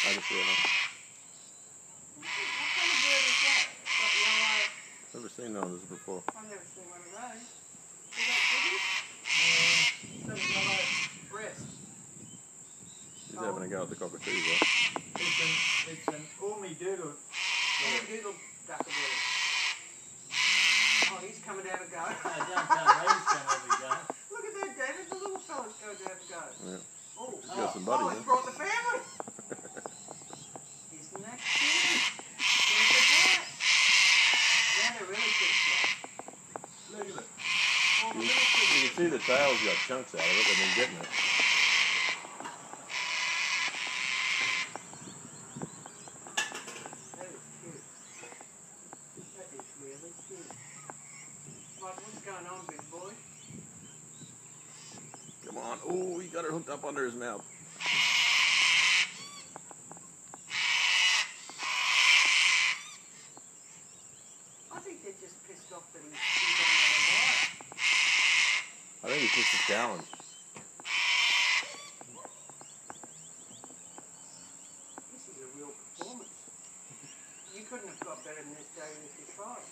I can see it now. What kind of bird is that? Got yellow. Never seen none of this before. I've never seen one of those. Is that biggie? Some yellow breast. He's having a go at the cockatoos, though. It's an Ormy Doodle. Ormy Doodle duckabird. Oh, he's coming down a go. Don't tell me he's going to have a go. Look at that, David. The little fella's going to have a go. Yeah. Oh, He's got some buddies, he's brought the family. Isn't that cute? Look at that. Now they're really pissed off. Look at it. All the little You kids. can see the tail's got chunks out of it. They've been getting it. That is cute. That is really cute. Mike, what's going on, big boy? Come on. Oh, he got it hooked up under his mouth. I think they're just pissed off that he's on the wire. I think it's just a challenge. This is a real performance. You couldn't have got better than this, David, if you tried.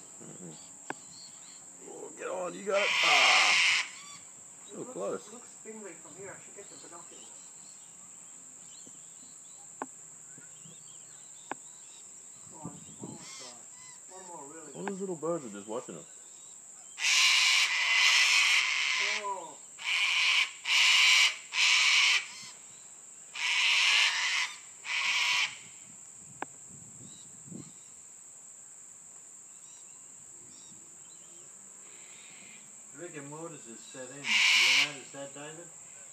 Oh, get on. You got it. Ah. So close. It looks spindly from here. I should get the binoculars. Come on, one more try. One more, really. All those little birds are just watching him. Oh. Rick and Mortis is set in. You notice that, David?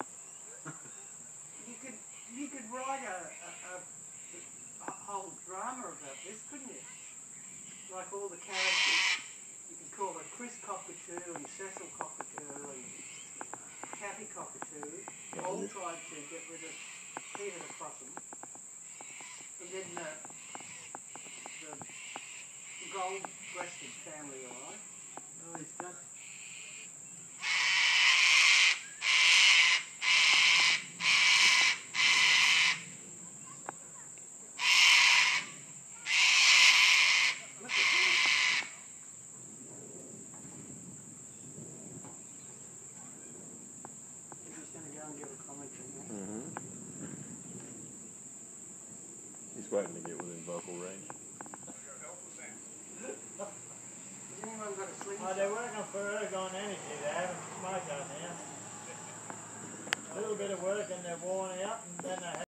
You could write a whole drama about this, couldn't you? Like all the characters. You could call it Chris Cockatoo and Cecil Cockatoo and Kathy Cockatoo. All tried to get rid of Peter the Possum. And then the gold-breasted family arrived. Oh, he's got... Look at him. He's going to go and give a commentary now. He's waiting to get within vocal range. Has anyone got a sleep? Oh, they're working for Ergon Energy. They haven't smoked on now. A little bit of work and they're worn out, and then they